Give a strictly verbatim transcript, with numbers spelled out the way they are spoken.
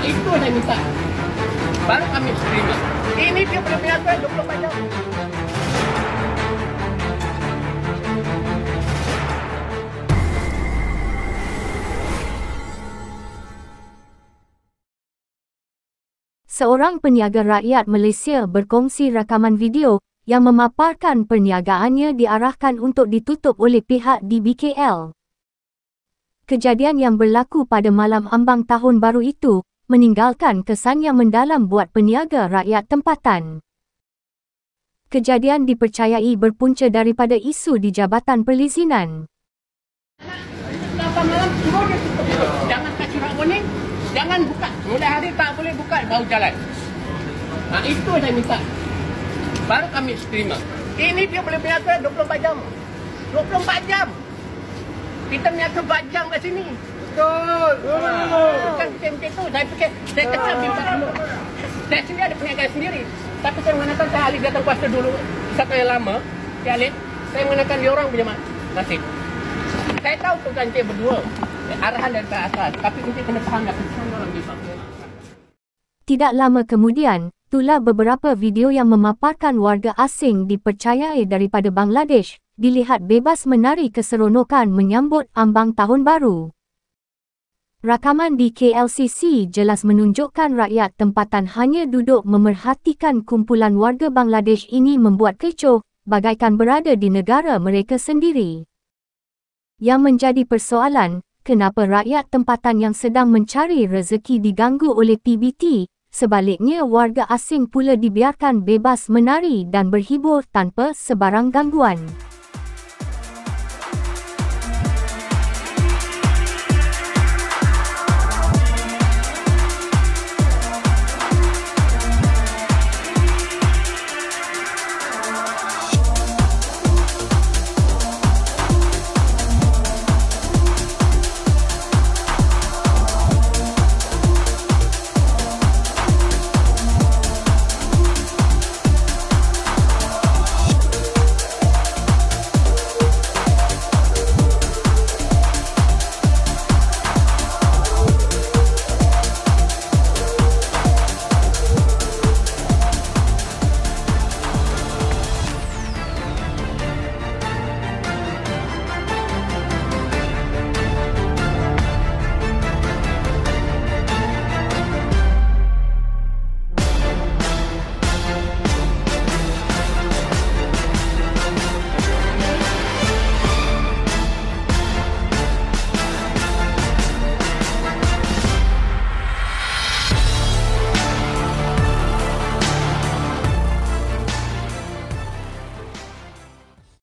itu saya minta. Baru kami terima. Ini dia boleh punya dua puluh empat jam. Seorang peniaga rakyat Malaysia berkongsi rakaman video yang memaparkan perniagaannya diarahkan untuk ditutup oleh pihak D B K L. Kejadian yang berlaku pada malam ambang tahun baru itu meninggalkan kesan yang mendalam buat peniaga rakyat tempatan. Kejadian dipercayai berpunca daripada isu di Jabatan Perizinan. lapan malam suruh dia tutup. Jangan kasih surat warning. Jangan buka. Mulai hari tak boleh buka, baru jalan. Nah, itu saya minta. Baru kami terima. Ini dia boleh berniaga dua puluh empat jam. dua puluh empat jam. Kita berniaga empat jam kat sini. Betul. Bukan macam itu. Saya fikir, saya kecil bimpak dulu. Saya sendiri ada perniagaan sendiri. Tapi saya menggunakan saya ahli datang kuasa dulu. Satu yang lama, si ahli, saya menggunakan dia orang punya nasib. Saya tahu tu kan cik berdua. Arahan dari atas. Tapi kita kena faham lah. Kesan orang bimpak. Tidak lama kemudian, itulah beberapa video yang memaparkan warga asing dipercayai daripada Bangladesh dilihat bebas menari keseronokan menyambut ambang tahun baru. Rakaman di K L C C jelas menunjukkan rakyat tempatan hanya duduk memerhatikan kumpulan warga Bangladesh ini membuat kecoh, bagaikan berada di negara mereka sendiri. Yang menjadi persoalan, kenapa rakyat tempatan yang sedang mencari rezeki diganggu oleh P B T, sebaliknya warga asing pula dibiarkan bebas menari dan berhibur tanpa sebarang gangguan.